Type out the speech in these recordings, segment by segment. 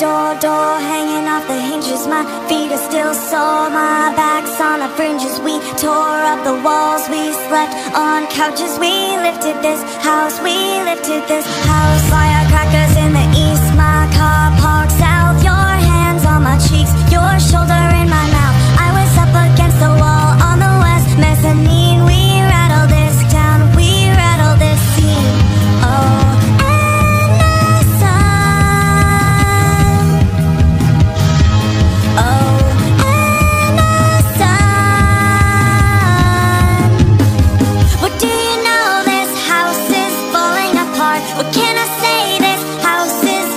door hanging off the hinges. My feet are still sore, my back's on the fringes. We tore up the walls, we slept on couches. We lifted this house, we lifted this house. Firecrackers in the east, my car parked south. Your hands on my cheeks, your shoulder in my mouth. I was up against the wall on the west mezzanine. We rattled this town, we rattled this scene. Oh, and the sun. Oh, and the sun. What do you know? This house is falling apart. What can I say? This house is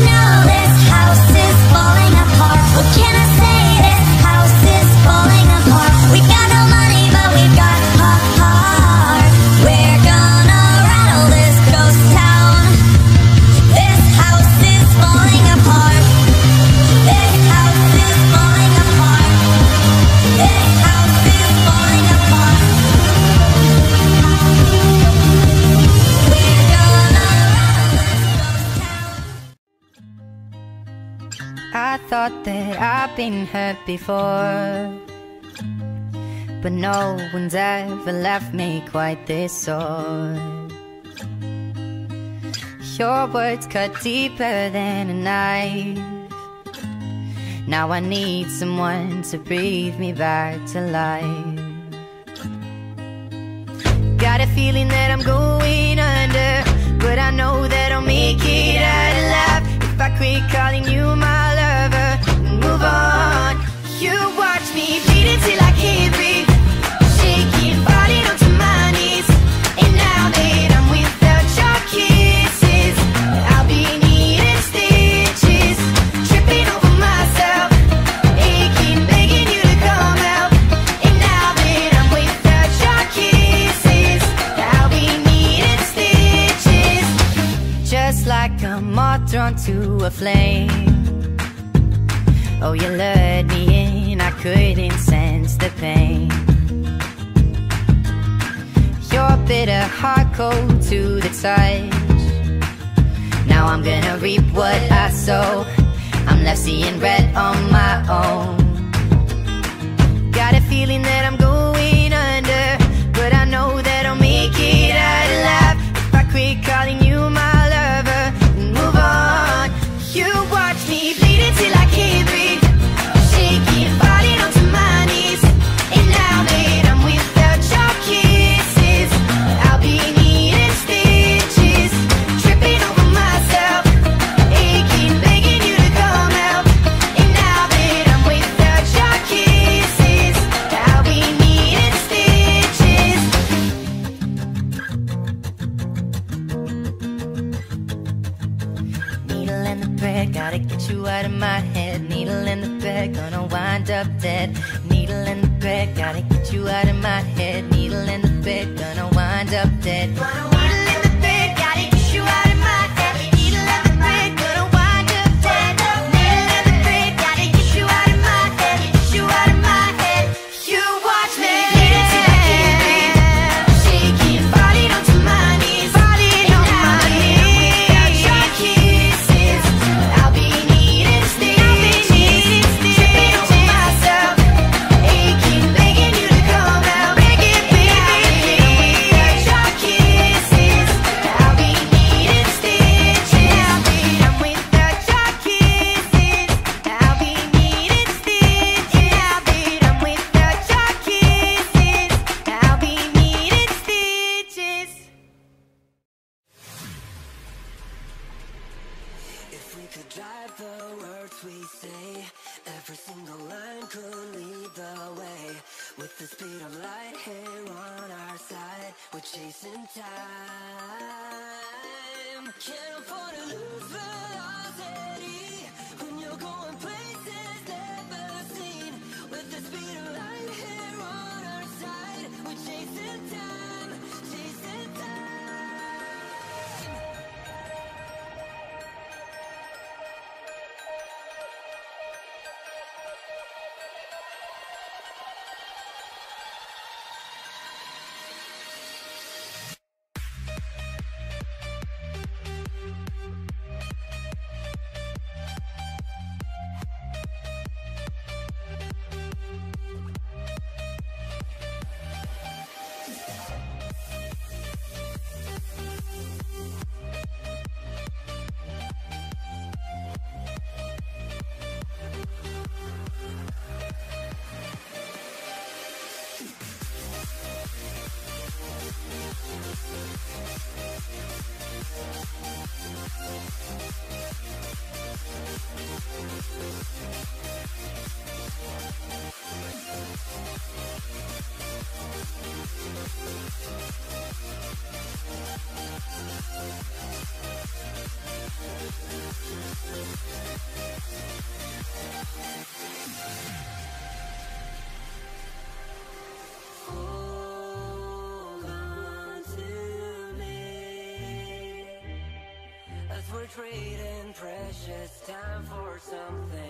know this house is falling apart. What can I say? This house is falling apart. We got no money, but we've got heart. We're gonna rattle this ghost town. This house is falling apart. This house is falling apart. This house is falling apart. We're gonna rattle this ghost town. I thought that I've been hurt before, but no one's ever left me quite this sore. Your words cut deeper than a knife. Now I need someone to breathe me back to life. Got a feeling that I'm going under, but I know that I'll make it out alive if I quit calling you my lover and move on. You watch me bleed until I can't breathe, shaking, falling onto my knees. And now that I'm without your kisses, I'll be needing stitches, tripping over myself, aching, begging you to come out. And now that I'm without your kisses, I'll be needing stitches, just like a moth drawn to a flame. Oh, you lured me in, I couldn't sense the pain. Your bitter heart cold to the touch. Now I'm gonna reap what I sow. I'm left seeing red on my own. Got a feeling that I'm going under, but I know that I'll make it out alive if I quit calling you my lover and move on. You watch me bleed until I can't breathe, shaking, falling onto my knees. And now that I'm without your kisses, I'll be needing stitches, tripping over myself, aching, begging you to come out. And now that I'm without your kisses, I'll be needing stitches. Needle in the thread, gotta get you out of my head. Needle in the thread, gonna wind up dead. Needle in the thread, gotta get you out of my head. Needle in the thread, gonna wind up dead. Needle in the thread, gotta get you out of my head. Needle in the thread, gonna wind up dead. Needle in the thread, gotta get you out of my head. Get you out of my head. You watch me bleed until I can't breathe, shaking, falling onto my knees. Falling on my knees. Without your kisses, I'll be needing stitches, tripping over myself, aching, begging you to come out. Begging, baby, without your kisses, I'll be needing stitches. I'm without your kisses, I'll be needing stitches. I'm without your kisses, I'll be needing stitches. If we could drive the words we say, every single line could lead the way. With the speed of light here on our side, we're chasing time. Can't afford to lose velocity when you're going places never seen. With the speed of light here on our side, we're chasing time, chasing time. We're trading precious time for something